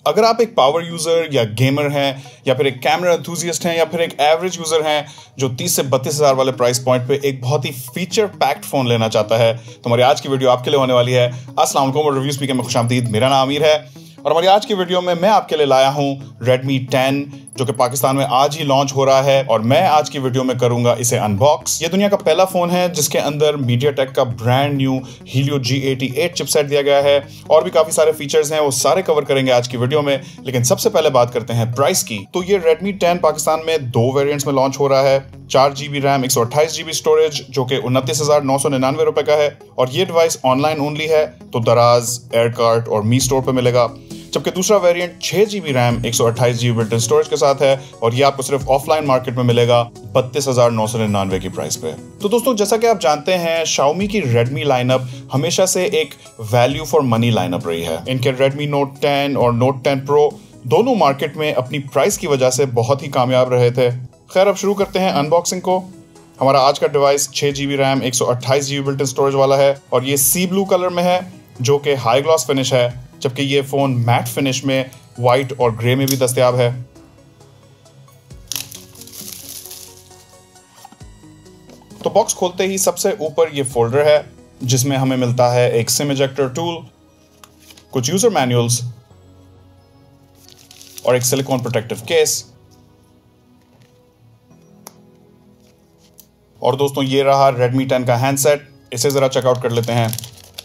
अगर आप एक पावर यूजर या गेमर हैं या फिर एक कैमरा एंथुसियास्ट हैं या फिर एक एवरेज यूजर हैं जो 30 से 32 हज़ार वाले प्राइस पॉइंट पे एक बहुत ही फीचर पैक्ड फोन लेना चाहता है तो हमारी आज की वीडियो आपके लिए होने वाली है। अस्सलाम वालेकुम और रिव्यू स्पीकर में खुशामदीद। मेरा नाम आमिर है और हमारी आज की वीडियो में मैं आपके लिए लाया हूं Redmi 10 जो कि पाकिस्तान में आज ही लॉन्च हो रहा है और मैं आज की वीडियो में करूंगा इसे अनबॉक्स। ये दुनिया का पहला फोन है जिसके अंदर MediaTek का brand new Helio G88 chipset दिया गया है और भी काफी सारे फीचर्स हैं, वो सारे कवर करेंगे आज की वीडियो में। लेकिन सबसे पहले बात करते हैं प्राइस की। तो ये Redmi 10 पाकिस्तान में 2 वेरिएंट्स में लॉन्च हो रहा है। 4GB रैम 128GB स्टोरेज जो कि 29,999 रुपए का है और ये डिवाइस ऑनलाइन ओनली है तो दराज, एयरकार्ट और मी स्टोर पे मिलेगा। जबकि दूसरा variant 6GB RAM 128GB built-in storage के साथ है और ये आपको सिर्फ ऑफलाइन मार्केट में मिलेगा 32,999 की प्राइस पे। तो दोस्तों जैसा कि आप जानते हैं Xiaomi की Redmi लाइनअप हमेशा से एक वैल्यू फॉर मनी लाइनअप रही है। इनके Redmi Note 10 और Note 10 Pro दोनों मार्केट में अपनी प्राइस की वजह से बहुत ही कामयाब रहे थे। खैर अब शुरू करते हैं अनबॉक्सिंग को। हमारा आज का device 6GB RAM 128GB built-in storage वाला है और ये सी ब्लू कलर में है जो कि हाई ग्लॉस फिनिश है, जबकि ये फोन मैट फिनिश में व्हाइट और ग्रे में भी दस्तयाब है। तो बॉक्स खोलते ही सबसे ऊपर ये फोल्डर है जिसमें हमें मिलता है एक सिम इजेक्टर टूल, कुछ यूजर मैनुअल्स और एक सिलिकॉन प्रोटेक्टिव केस। और दोस्तों ये रहा Redmi 10 का हैंडसेट, इसे जरा चेकआउट कर लेते हैं।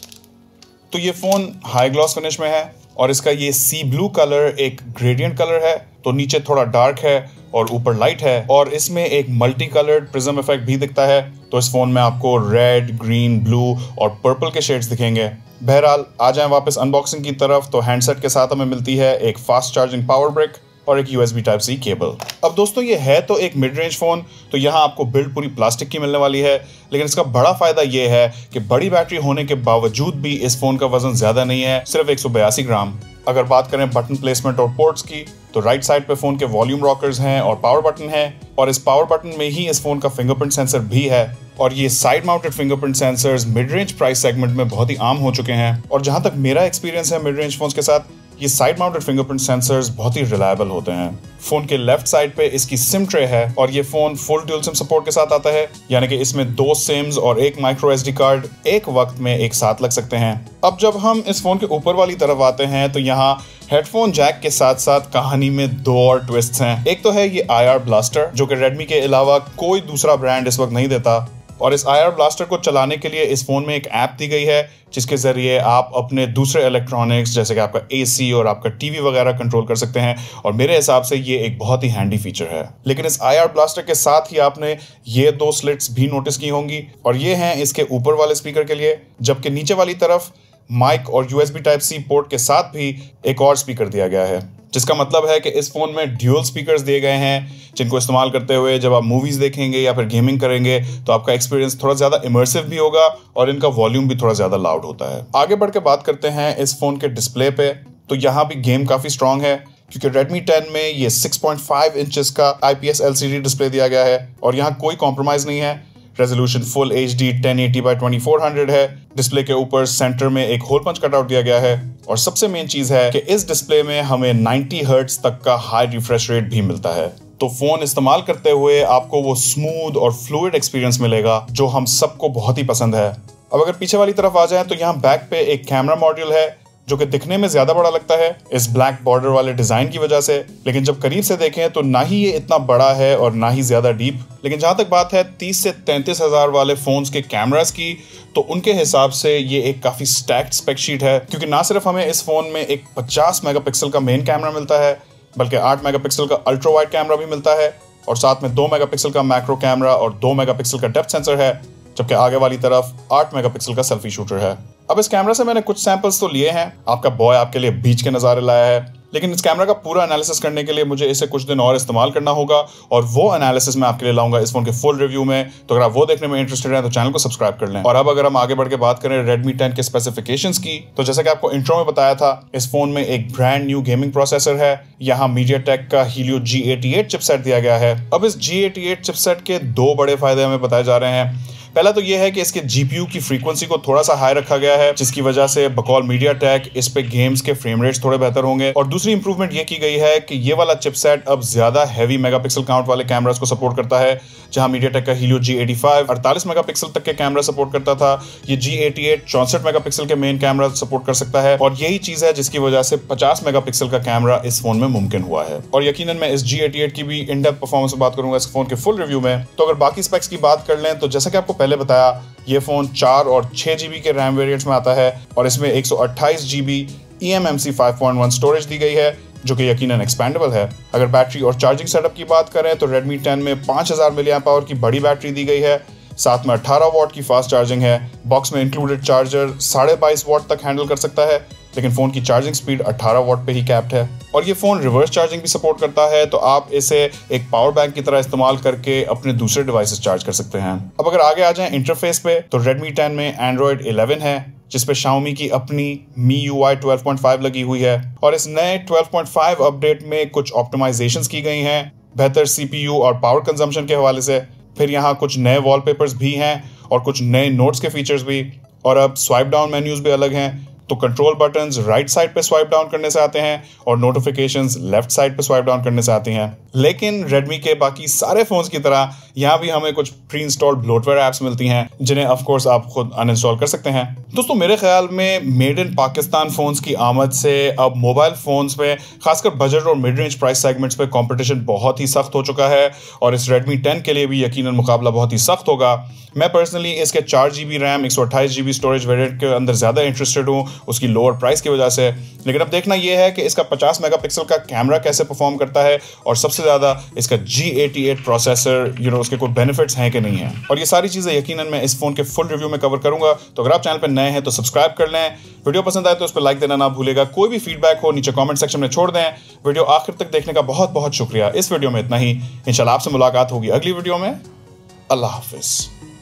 तो ये फोन हाई ग्लॉस फिनिश में है और इसका ये सी ब्लू कलर एक ग्रेडियंट कलर है, तो नीचे थोड़ा डार्क है और ऊपर लाइट है और इसमें एक मल्टी कलर्ड प्रिज्म इफेक्ट भी दिखता है। तो इस फोन में आपको रेड, ग्रीन, ब्लू और पर्पल के शेड्स दिखेंगे। बहरहाल आ जाएं वापस अनबॉक्सिंग की तरफ। तो हैंडसेट के साथ हमें मिलती है एक फास्ट चार्जिंग पावर ब्रिक और एक USB Type-C केबल। अब दोस्तों ये है तो एक मिड रेंज फोन, तो यहाँ आपको बिल्ड पूरी प्लास्टिक की मिलने वाली है, लेकिन इसका बड़ा फायदा ये है कि बड़ी बैटरी होने के बावजूद भी इस फोन का वजन ज्यादा नहीं है, सिर्फ 182 ग्राम। अगर बात करें बटन प्लेसमेंट और पोर्ट्स की तो राइट साइड पे फोन के वॉल्यूम रॉकर्स हैं और पावर बटन है और इस पावर बटन में ही इस फोन का फिंगरप्रिंट सेंसर भी है और ये side mounted fingerprint sensors mid range price segment में बहुत ही आम हो चुके हैं। और जहां तक मेरा एक्सपीरियंस है मिड रेंज फोन्स के साथ, ये साइड माउंटेड फिंगरप्रिंट सेंसर्स बहुत ही रिलायबल होते हैं। फोन के लेफ्ट साइड पे इसकी सिम ट्रे है और ये phone full dual SIM support के साथ आता है, यानी कि इसमें 2 सिम्स और एक माइक्रो SD कार्ड एक वक्त में एक साथ लग सकते हैं। अब जब हम इस फोन के ऊपर वाली तरफ आते हैं तो यहाँ हेडफोन जैक के साथ साथ कहानी में 2 और ट्विस्ट्स हैं। एक तो है ये IR ब्लास्टर जो कि Redmi के अलावा कोई दूसरा ब्रांड इस वक्त नहीं देता और इस IR ब्लास्टर को चलाने के लिए इस फोन में एक ऐप दी गई है जिसके जरिए आप अपने दूसरे इलेक्ट्रॉनिक्स जैसे कि आपका AC और आपका TV वगैरह कंट्रोल कर सकते हैं और मेरे हिसाब से ये एक बहुत ही हैंडी फीचर है। लेकिन इस IR ब्लास्टर के साथ ही आपने ये 2 स्लिट्स भी नोटिस की होंगी और ये हैं इसके ऊपर वाले स्पीकर के लिए, जबकि नीचे वाली तरफ माइक और USB Type-C पोर्ट के साथ भी एक और स्पीकर दिया गया है, जिसका मतलब है कि इस फोन में ड्यूअल स्पीकर्स दिए गए हैं जिनको इस्तेमाल करते हुए जब आप मूवीज देखेंगे या फिर गेमिंग करेंगे तो आपका एक्सपीरियंस थोड़ा ज्यादा इमर्सिव भी होगा और इनका वॉल्यूम भी थोड़ा ज्यादा लाउड होता है। आगे बढ़ के बात करते हैं इस फोन के डिस्प्ले पे। तो यहाँ भी गेम काफी स्ट्रॉन्ग है क्योंकि Redmi 10 में ये 6.5 इंचेस का IPS LCD डिस्प्ले दिया गया है और यहाँ कोई कॉम्प्रोमाइज नहीं है। रेजोल्यूशन फुल HD 1080x2400 है। डिस्प्ले के ऊपर सेंटर में एक होल पंच कटआउट दिया गया है और सबसे मेन चीज है कि इस डिस्प्ले में हमें 90 हर्ट्ज तक का हाई रिफ्रेश रेट भी मिलता है, तो फोन इस्तेमाल करते हुए आपको वो स्मूथ और फ्लूइड एक्सपीरियंस मिलेगा जो हम सबको बहुत ही पसंद है। अब अगर पीछे वाली तरफ आ जाए तो यहाँ बैक पे एक कैमरा मॉड्यूल है जो कि दिखने में ज्यादा बड़ा लगता है इस ब्लैक बॉर्डर वाले डिजाइन की वजह से, लेकिन जब करीब से देखें तो ना ही ये इतना बड़ा है और ना ही ज्यादा डीप। लेकिन जहां तक बात है 30 से 33 हज़ार वाले फोन्स के कैमरास की, तो उनके हिसाब से ये एक काफी स्टैक्ड स्पेक शीट है क्योंकि ना सिर्फ हमें इस फोन में एक 50 मेगापिक्सल का मेन कैमरा मिलता है बल्कि 8 मेगापिक्सल का अल्ट्रा वाइड कैमरा भी मिलता है और साथ में 2 मेगापिक्सल का मैक्रो कैमरा और 2 मेगापिक्सल का डेप्थ सेंसर है, जबकि आगे वाली तरफ 8 मेगापिक्सल का सेल्फी शूटर है। अब इस कैमरा से मैंने कुछ सैंपल्स तो लिए हैं, आपका बॉय आपके लिए बीच के नज़ारे लाया है, लेकिन इस कैमरा का पूरा एनालिसिस करने के लिए मुझे इसे कुछ दिन और इस्तेमाल करना होगा और वो एनालिसिस मैं आपके लिए लाऊंगा इस फोन के फुल रिव्यू में। तो अगर आप वो देखने में इंटरेस्टेड हैं तो चैनल को सब्सक्राइब कर लें। और अब अगर हम आगे बढ़ के बात करें Redmi 10 के स्पेसिफिकेशंस की, तो जैसा कि आपको इंट्रो में बताया था, इस फोन में एक ब्रांड न्यू गेमिंग प्रोसेसर है। यहाँ MediaTek का Helio G88 चिपसेट दिया गया है। अब इस G88 चिपसेट के 2 बड़े फायदे हमें बताए जा रहे हैं। पहला तो ये है कि इसके जीपीयू की फ्रीक्वेंसी को थोड़ा सा हाई रखा गया है, जिसकी वजह से बकौल मीडियाटेक इस पे गेम्स के फ्रेम रेट्स थोड़े बेहतर होंगे। और दूसरी इंप्रूवमेंट ये की गई है कि ये वाला चिपसेट अब ज्यादा हैवी मेगापिक्सल काउंट वाले कैमरास को सपोर्ट करता है, जहां मीडियाटेक का हीलियो G85 48 मेगापिक्सल तक के कैमरा सपोर्ट करता था, ये G88 64 मेगापिक्सल के मेन कैमरा सपोर्ट कर सकता है। और यही चीज है जिसकी वजह से 50 मेगापिक्सल का कैमरा इस फोन में मुमकिन हुआ है। और यकीनन मैं इस G88 की भी इन डेप्थ परफॉर्मेंस में बात करूंगा इस फोन के फुल रिव्यू में। तो अगर बाकी स्पेक्स की बात कर लें तो जैसा कि आपको पहले बताया, ये फोन 4 और 6 GB के रैम वेरिएंट्स में आता है और इसमें 128 GB eMMC 5.1 स्टोरेज दी गई है, जो कि यकीनन एक्सपेंडेबल है। अगर बैटरी और चार्जिंग सेटअप की बात करें तो Redmi 10 में 5000 mAh की बड़ी बैटरी दी गई है, साथ में 18 वाट की फास्ट चार्जिंग है। बॉक्स में इंक्लूडेड चार्जर 22.5 वाट तक हैंडल कर सकता है, लेकिन फोन की चार्जिंग स्पीड 18 वाट पे ही कैप्ड है। और ये फोन रिवर्स चार्जिंग भी सपोर्ट करता है, तो आप इसे एक पावर बैंक की तरह इस्तेमाल करके अपने दूसरे डिवाइसेस चार्ज कर सकते हैं। अब अगर आगे आ जाएं इंटरफेस पे, तो Redmi 10 में Android 11 है, जिसपे Xiaomi की अपनी MIUI 12.5 लगी हुई है। और इस नए 12.5 अपडेट में कुछ ऑप्टिमाइजेशंस की गई हैं, बेहतर CPU और पावर कंजम्पशन के हवाले से। फिर यहाँ कुछ नए वॉलपेपर्स भी हैं और कुछ नए नोट्स के फीचर्स भी। और अब स्वाइप डाउन मेन्यूज भी अलग हैं, तो कंट्रोल बटन्स राइट साइड पे स्वाइप डाउन करने से आते हैं और नोटिफिकेशंस लेफ्ट साइड पे स्वाइप डाउन करने से आती हैं। लेकिन Redmi के बाकी सारे फोन्स की तरह यहाँ भी हमें कुछ प्री इंस्टॉल्ड ब्लोटवेयर ऐप्स मिलती हैं, जिन्हें ऑफ कोर्स आप खुद अनइंस्टॉल कर सकते हैं। दोस्तों, मेरे ख्याल में मेड इन पाकिस्तान फोन्स की आमद से अब मोबाइल फोन्स में खासकर बजट और मिड रेंज प्राइस सेगमेंट्स पे कंपटीशन बहुत ही सख्त हो चुका है और इस Redmi 10 के लिए भी यकीनन मुकाबला बहुत ही सख्त होगा। मैं पर्सनली इसके 4 GB RAM 128 GB storage variant के अंदर ज़्यादा इंटरेस्टेड हूँ, उसकी लोअर प्राइस की वजह से। लेकिन अब देखना यह है कि इसका 50 मेगापिक्सल का कैमरा कैसे परफॉर्म करता है और सबसे ज़्यादा इसका G88 प्रोसेसर उसके कोई बेनिफिट्स हैं कि नहीं है। और ये सारी चीज़ें यकीनन मैं इस फोन के फुल रिव्यू में कवर करूंगा। तो अगर आप चैनल पर नए हैं तो सब्सक्राइब कर लें, वीडियो पसंद आए तो उस पर लाइक देना ना भूलेगा। कोई भी फीडबैक हो नीचे कॉमेंट सेक्शन में छोड़ दें। वीडियो आखिर तक देखने का बहुत बहुत शुक्रिया। इस वीडियो में इतना ही, इंशाल्लाह आपसे मुलाकात होगी अगली वीडियो में। अल्लाह हाफिज।